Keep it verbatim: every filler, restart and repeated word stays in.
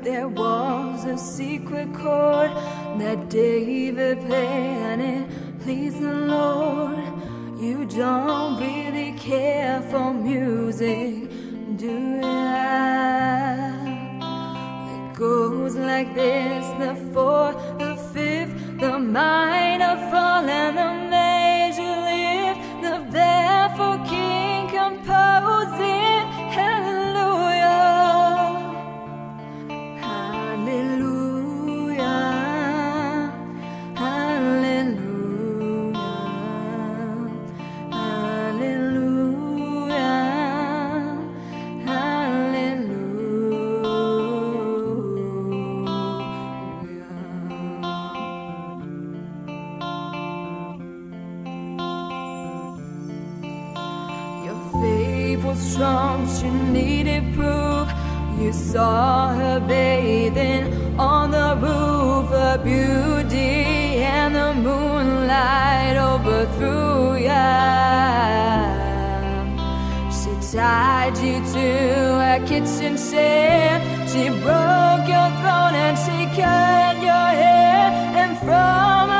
there was a secret chord that David played and it pleased the Lord. You don't really care for music, do ya? It goes like this: the fourth, the fifth, the minor fall and the major lift, the barefoot king composing hallelujah, hallelujah, hallelujah, hallelujah, faith was strong, she needed proof. You saw her bathing on the roof, her beauty and the moonlight overthrew ya. She tied you to a kitchen chair, she broke your throne and she cut your hair, and from